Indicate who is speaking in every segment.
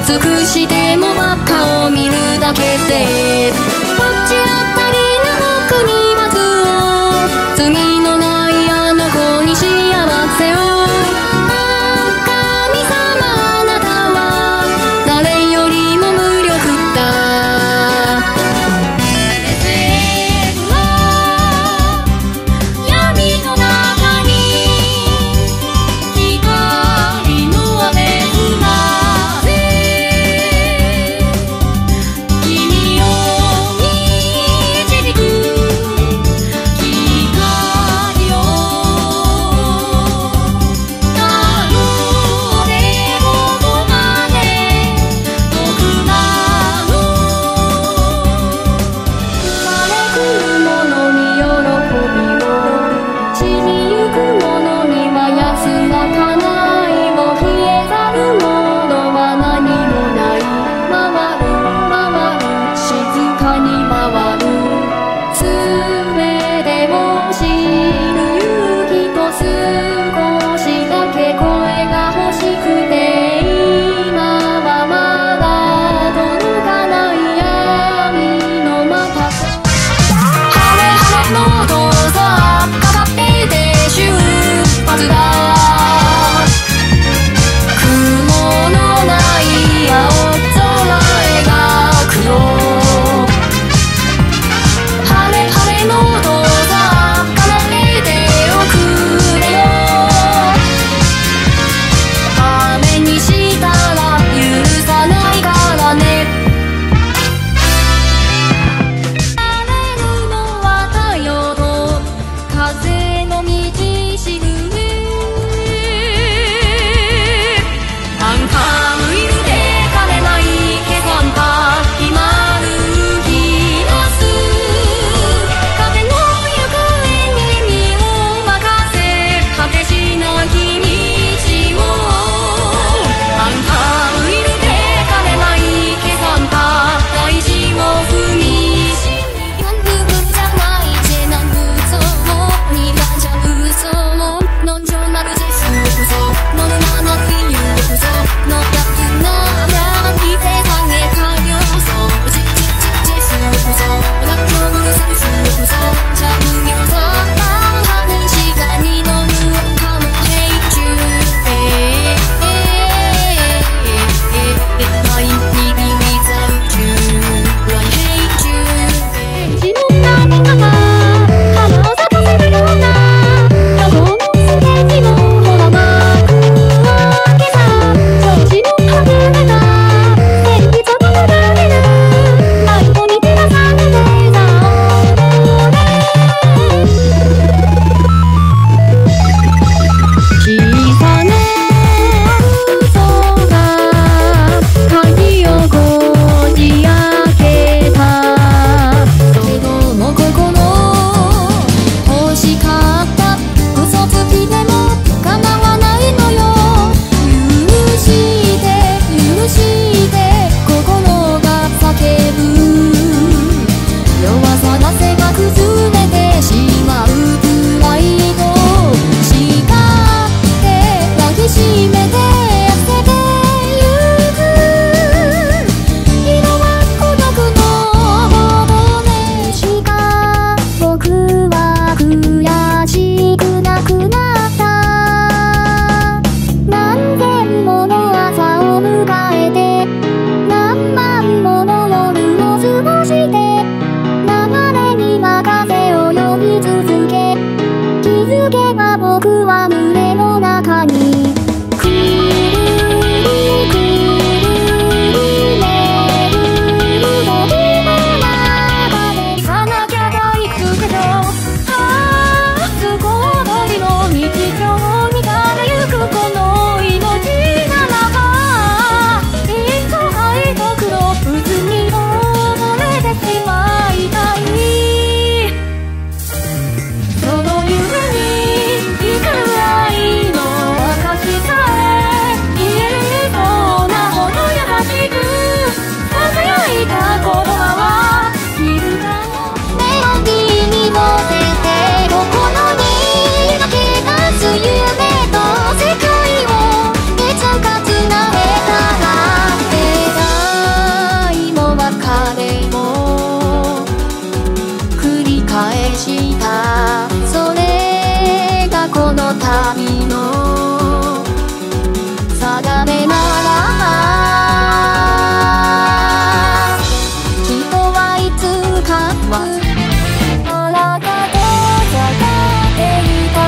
Speaker 1: 尽くしてもばっかを見るだけで、罰当たりな奥に待つを、罪のないあの子に幸せを。神様あなたは誰よりも無力だ。闇の中に光の雨降らせ、君をした。それがこの旅の定めならば、人はいつかはあなたと探っていた。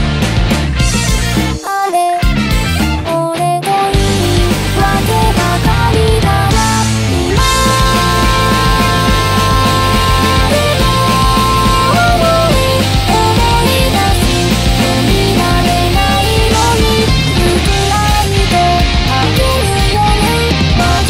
Speaker 1: あれ俺といいわけばかりだな。今でも思い出す。読み慣れないのにゆくらいと飽きるよね。また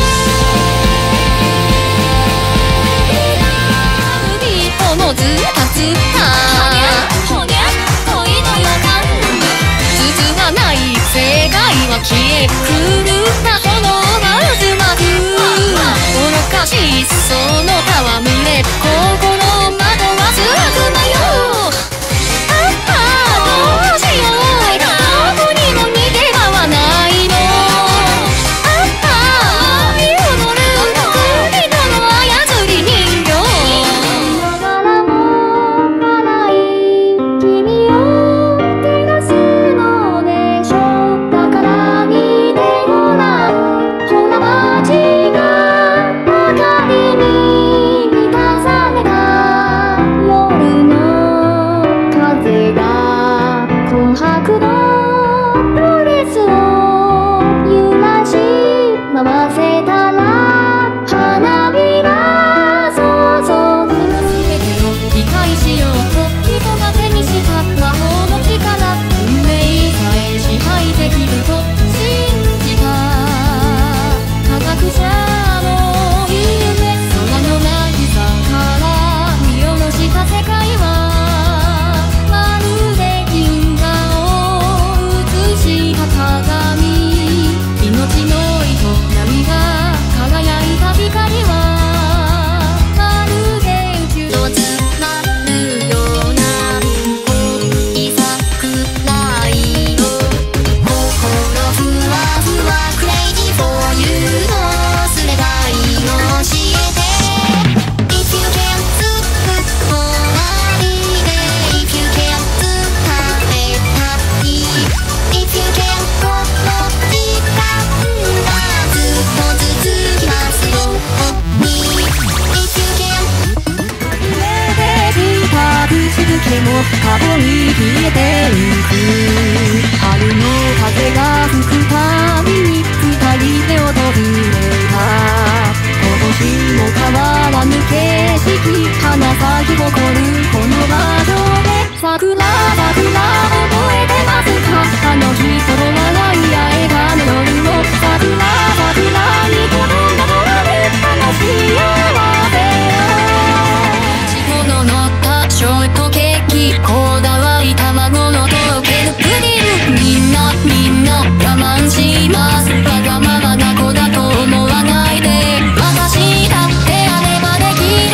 Speaker 1: 旅人のズタズタほにゃ恋の予感。続かない世界は消え狂った炎が渦巻く。愚かしいその戯れ心惑わす悪魔よ。ああどうしよう。どこにも逃げ場はないの。ああ舞い踊る人の操り人形。ながらも笑い君を照らすのでしょ。だから見てごらん。ほら街が明かりに満たされた。夜の風が琥珀のドレスを揺らし回せたら花火が注ぐ。全てを理解しようと人が手にした魔法の力。運命さえ支配できると信じた科学者の夢。空の渚から見下ろした世界はまるで銀河を映した鏡。命の営みが輝いた光はまるで宇宙とつなるような恋桜色。心ふわふわクレイジーフォーユーのすればいいの教えて。If you can 終わりで If you can 伝えたい。If you can この時間がずっと続きますように。If you can 目でした口づけも過去に消えてゆく。春の風が吹くたびに二人で訪れた。今年も変わらぬ景色。花咲き誇るこの場所で桜覚えてますか。あの日頃笑い合えたの夜の桜に転んだとあるあの幸せよ。いちごの乗ったショートケーキ。こだわり卵のとろけるプディング。みんな我慢します。わがままな子だと思わないで。私だってあればでき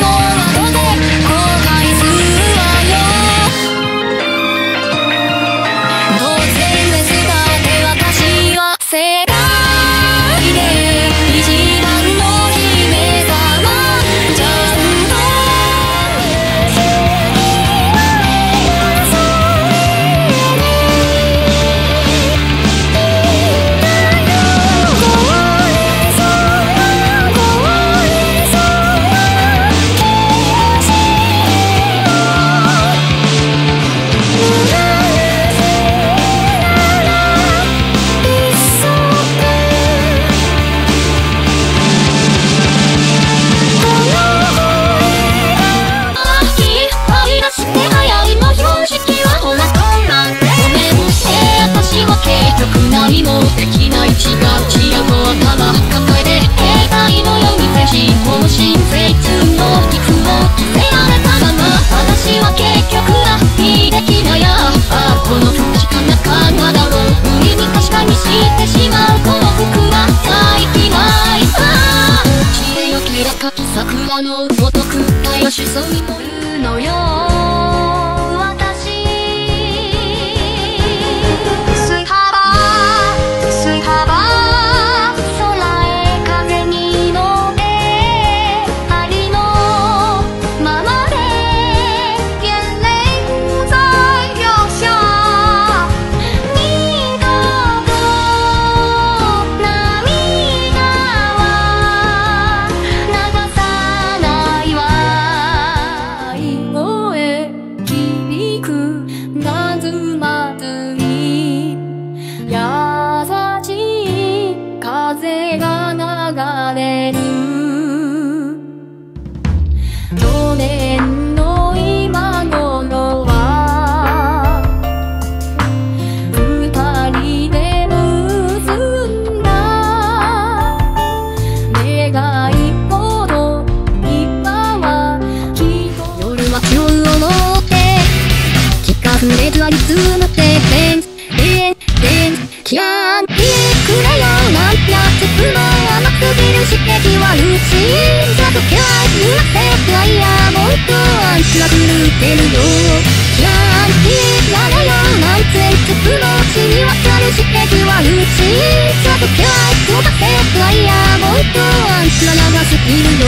Speaker 1: はルーチンザとキャーうまくてダイヤモンドアンチが狂ってるよキャーリーラララなんてつくのちにわかる刺激はルーチンザとキャーうまくてダイヤモンドアンチが長すぎるよ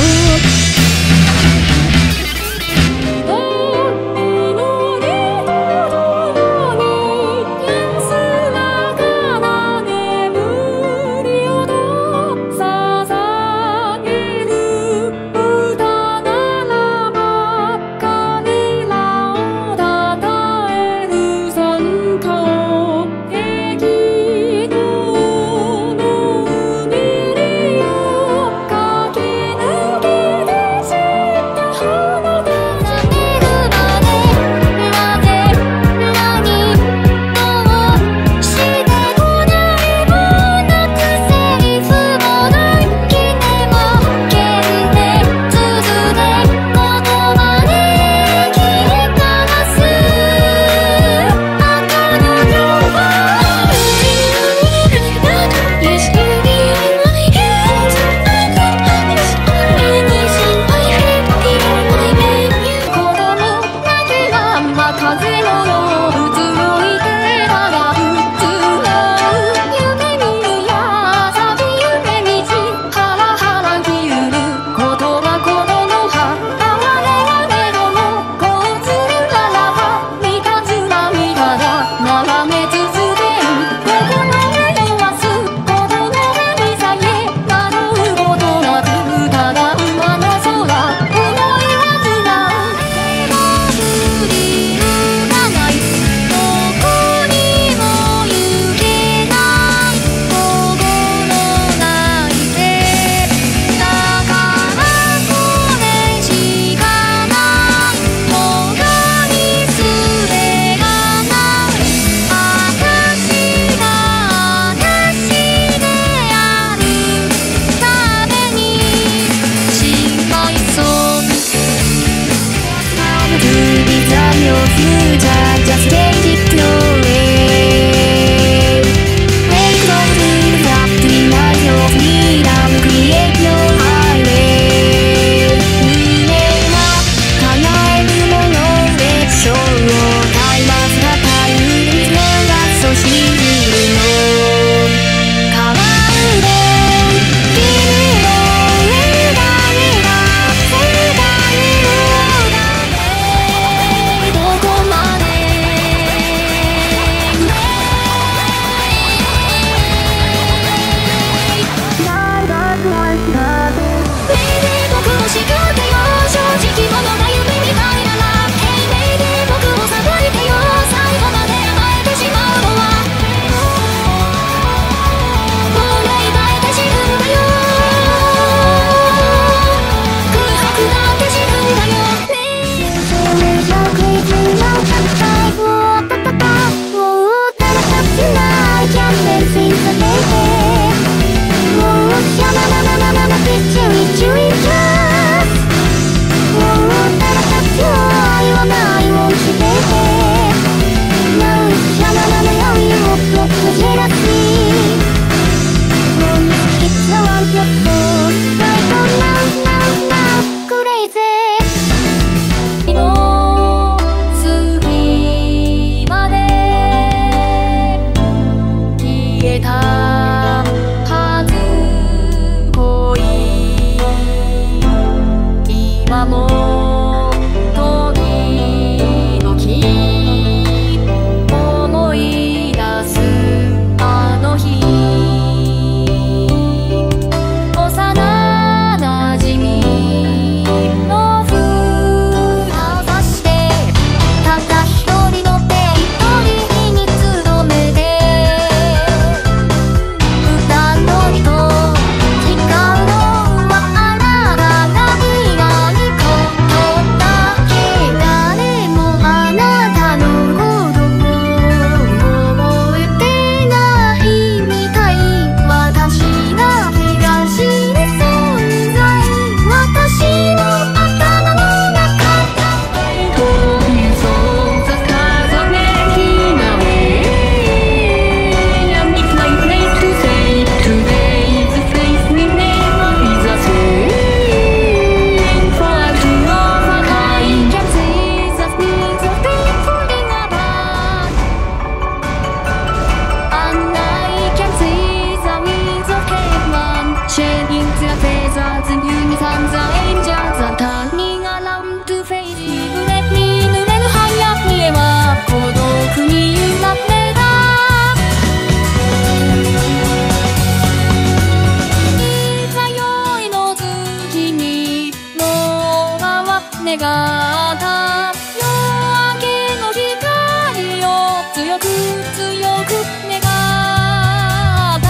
Speaker 1: た夜明けの光を強く強く願った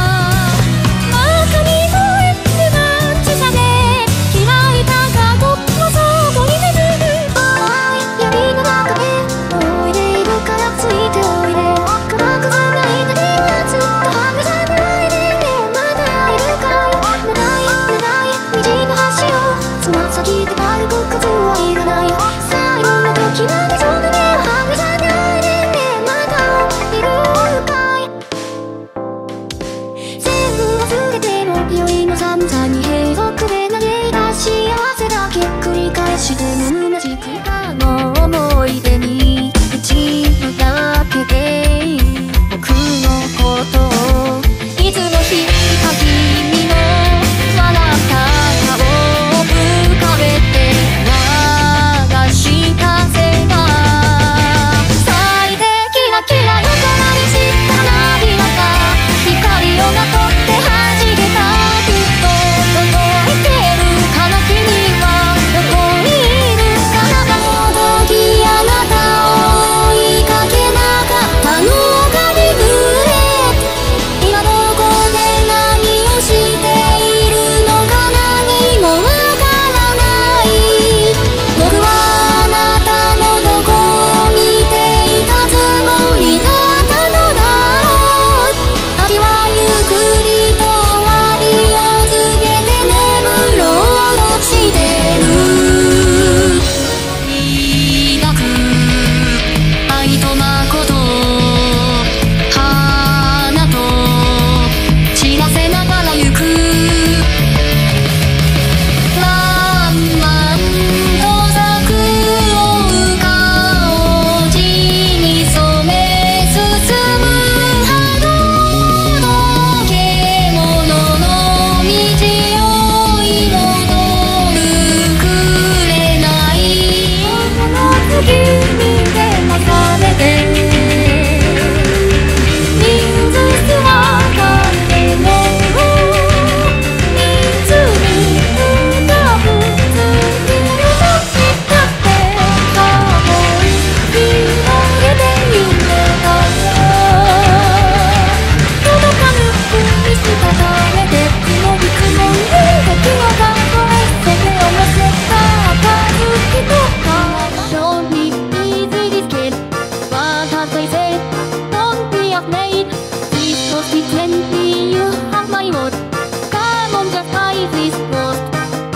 Speaker 1: 中に燃えるマッチさで開いた過去の底に眠る淡い闇の中で思い出いるからついておいで暗く繋いだ電圧はぐさないでねまだいるかい長い長い虹の橋をつま先で歩く数はいらない最後の時までその目をはぐさないでねまだいるかい全部忘れても酔いの寒さに閉塞で嘆いた幸せだけ繰り返しても虚しくあの思い出に打ち砕けて僕のことをいつの日か君の笑った顔を浮かべて流したせが咲いてキラキラ横なりした花びらが光をまとって弾けたふっと届いてるかな君はどこにいるかなあの時あなたを追いかけなかったのがリグレット今どこで何をしているのか何もわからない僕はあなたのどこを見ていたつもりだったのだろう秋はゆっくりと終わりを告げて眠ろうとしてる抱く愛と誠花と散らせながら行くらんまんと咲く追う顔地に染め進む波動の獣の道を彩る紅この月に照らされて人数は誰も人数に浮かぶ月の星だって思い広げて夢が届かぬふりしたためて曇り曇り時を数えて手を寄せた数とか勝利いずりつける私いせ Don't be afraid This was the 20 You have my word Come on just fight this ghost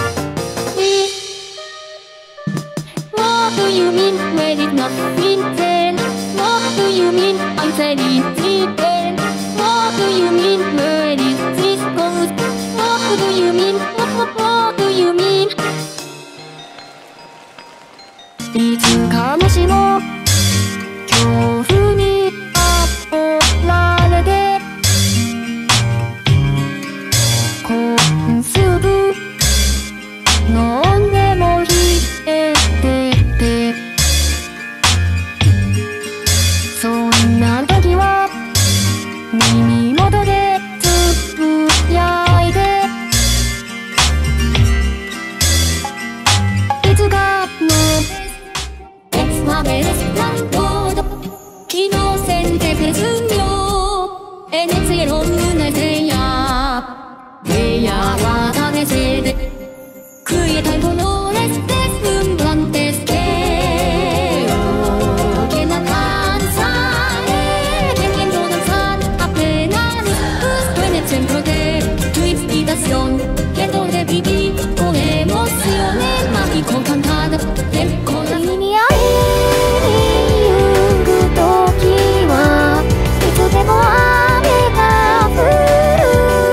Speaker 1: What do you mean when it's not intended? What do you mean I said it's intended? What do you mean when it's this ghost? What do you mean? What do you mean? いつかもしも恐怖に煽られてコンスープ飲んでも冷えててそんな時は耳元でつぶやいていつかの別はベスランドド機能線で別名エネツエロンヌネセヤ部屋は種せでクイエタイトロレスデスンバンテスケオケナカンサレケンケンドナサンアペナルスクエネツェンプロテトゥイツイダションケトレビビコエモシオネマキコカンタダテンコナ意味合いに行く時はいつでも雨が降る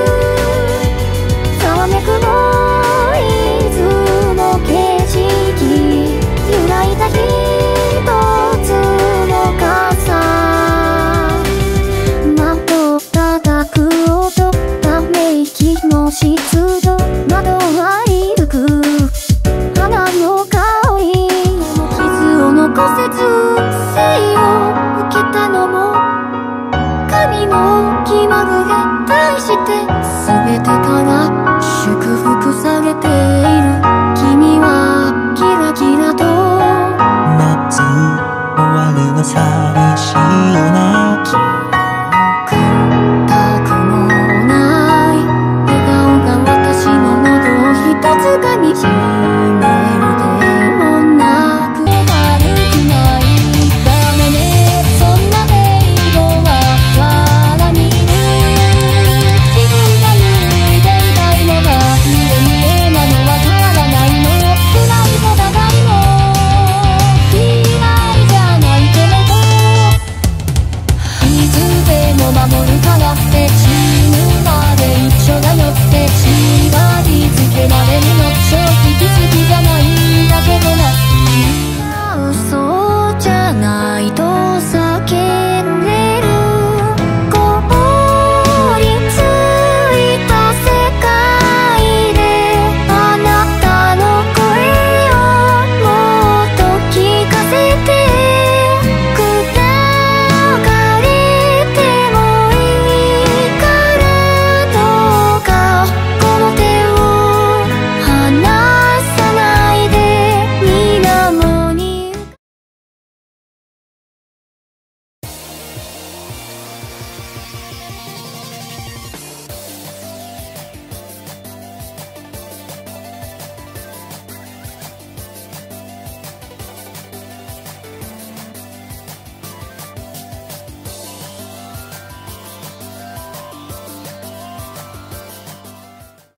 Speaker 1: ざわめくノイズの景色揺らいだ一つの傘窓叩く音ため息の湿度窓はい吹く花の香り傷を残せず